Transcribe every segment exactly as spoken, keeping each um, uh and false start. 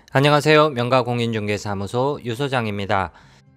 안녕하세요. 명가공인중개사무소 유소장입니다.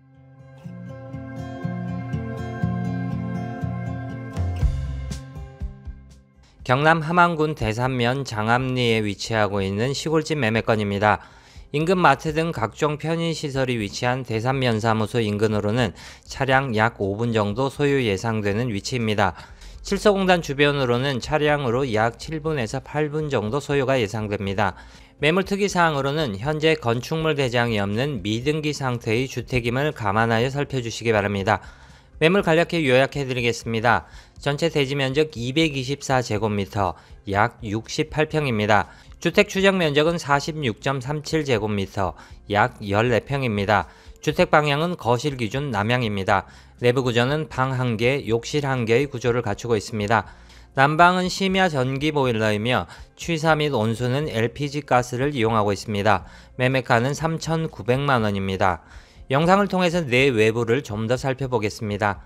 경남 함안군 대산면 장암리에 위치하고 있는 시골집 매매건입니다. 인근 마트 등 각종 편의시설이 위치한 대산면 사무소 인근으로는 차량 약 오 분 정도 소요 예상되는 위치입니다. 칠서공단 주변으로는 차량으로 약 칠 분에서 팔 분 정도 소요가 예상됩니다. 매물 특이사항으로는 현재 건축물 대장이 없는 미등기 상태의 주택임을 감안하여 살펴주시기 바랍니다. 매물 간략히 요약해드리겠습니다. 전체 대지면적 이백이십사 제곱미터, 약 육십팔 평입니다. 주택 추정 면적은 사십육 점 삼칠 제곱미터, 약 십사 평입니다. 주택 방향은 거실 기준 남향입니다. 내부 구조는 방 한 개, 욕실 한 개의 구조를 갖추고 있습니다. 난방은 심야 전기 보일러이며 취사 및 온수는 엘피지 가스를 이용하고 있습니다. 매매가는 삼천구백만 원입니다. 영상을 통해서 내 외부를 좀 더 살펴보겠습니다.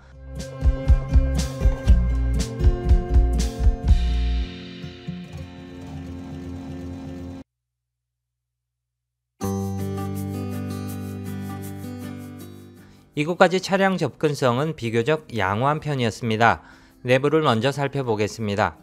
이곳까지 차량 접근성은 비교적 양호한 편이었습니다. 내부를 먼저 살펴보겠습니다.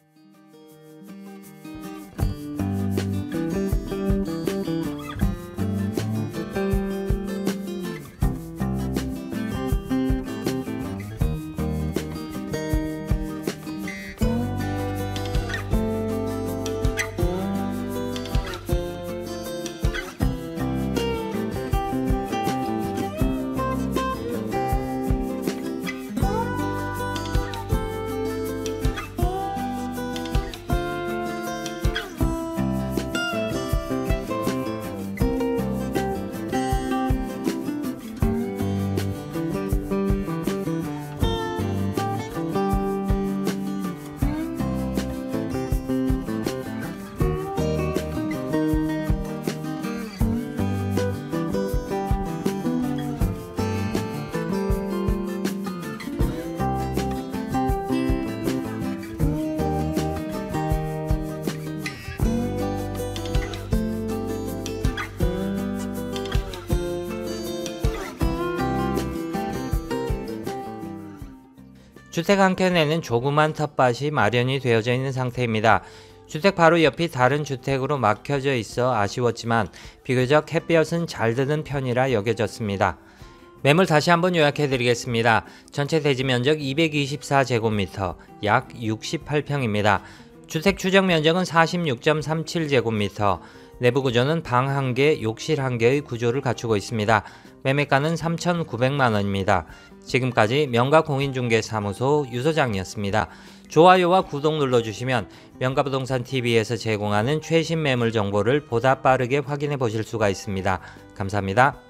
주택 한켠에는 조그만 텃밭이 마련이 되어져 있는 상태입니다. 주택 바로 옆이 다른 주택으로 막혀져 있어 아쉬웠지만 비교적 햇볕은 잘 드는 편이라 여겨졌습니다. 매물 다시 한번 요약해 드리겠습니다. 전체 대지 면적 이백이십사 제곱미터, 약 육십팔 평입니다. 주택 추정 면적은 사십육 점 삼칠 제곱미터, 내부 구조는 방 한 개, 욕실 한 개의 구조를 갖추고 있습니다. 매매가는 삼천구백만 원입니다. 지금까지 명가공인중개사무소 유소장이었습니다. 좋아요와 구독 눌러주시면 명가부동산티비에서 제공하는 최신 매물 정보를 보다 빠르게 확인해 보실 수가 있습니다. 감사합니다.